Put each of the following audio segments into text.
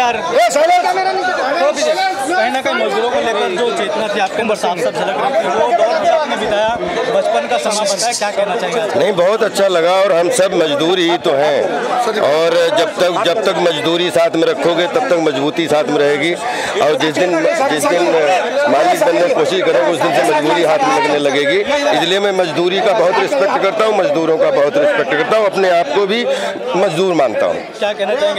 यार कहीं ना कहीं मजदूरों को लेकर जो चेतना थी आपके अंदर साफ साफ झलक रही थी, वो दौर भी आपने बिताया, बचपन का समा बताया, क्या कहना चाहेंगे? नहीं, बहुत अच्छा लगा। और हम सब मजदूर ही तो हैं, और जब तक मजदूरी साथ में रखोगे तब तक मजबूती साथ में रहेगी। और जिस दिन मालिक बनने की कोशिश करोगे उस दिन से मजदूरी हाथ में लगने लगेगी। इसलिए मैं मजदूरी का बहुत रिस्पेक्ट करता हूँ, मजदूरों का बहुत रिस्पेक्ट करता हूँ, अपने आप को भी मजदूर मानता हूँ। क्या कहना चाहेंगे?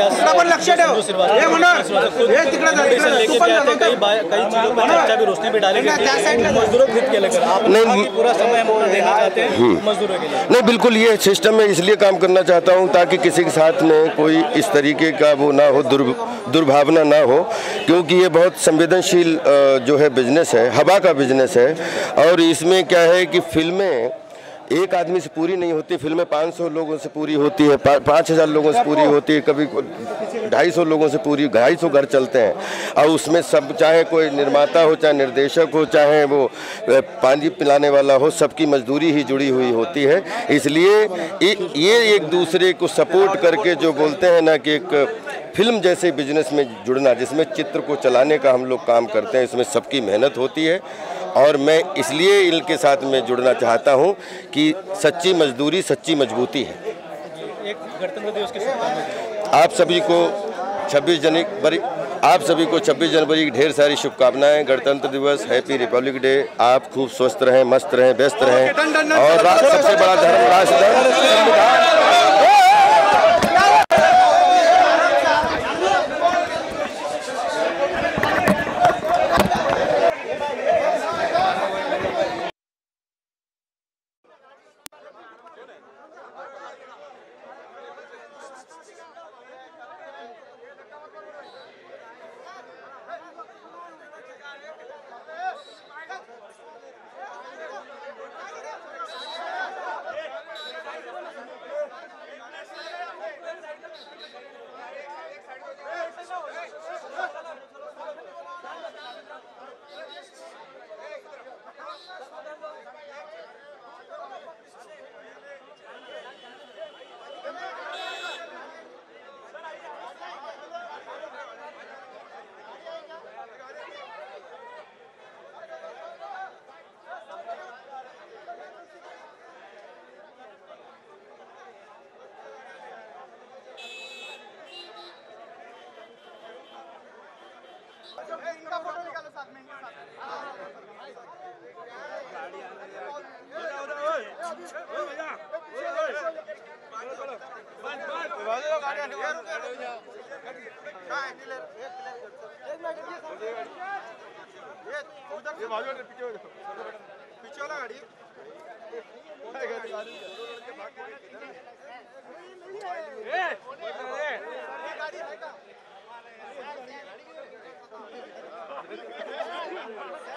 कई चीजों पर चर्चा भी रोशनी भी डालेंगे मजदूरों के हित के लेकर, आप नहीं पूरा समय देना चाहते हैं मजदूरों के लिए? नहीं, बिल्कुल ये सिस्टम में इसलिए काम करना चाहता हूँ ताकि किसी के साथ में कोई इस तरीके का वो ना हो, दुर्भावना ना हो, क्योंकि ये बहुत संवेदनशील जो है बिजनेस है, हवा का बिजनेस है। और इसमें क्या है कि फिल्में एक आदमी से पूरी नहीं होती, फिल्में 500 लोगों से पूरी होती है, 5000 लोगों से पूरी होती है, कभी 250 लोगों से पूरी, 250 घर चलते हैं। और उसमें सब, चाहे कोई निर्माता हो, चाहे निर्देशक हो, चाहे वो पानी पिलाने वाला हो, सबकी मजदूरी ही जुड़ी हुई होती है। इसलिए ये एक दूसरे को सपोर्ट करके जो बोलते हैं ना कि एक फिल्म जैसे बिजनेस में जुड़ना, जिसमें चित्र को चलाने का हम लोग काम करते हैं, इसमें सबकी मेहनत होती है। और मैं इसलिए इनके साथ में जुड़ना चाहता हूं कि सच्ची मजदूरी सच्ची मजबूती है। एक गणतंत्र दिवस की शुभकामनाएं आप सभी को 26 जनवरी की ढेर सारी शुभकामनाएं। गणतंत्र दिवस, हैप्पी रिपब्लिक डे। आप खूब स्वस्थ रहें, मस्त रहें, व्यस्त रहें। और सबसे बड़ा धर्म राष्ट्र संविधान। इनका फोटो निकालो साथ में, इनके साथ। पीछे वाला गाड़ी गाड़ी है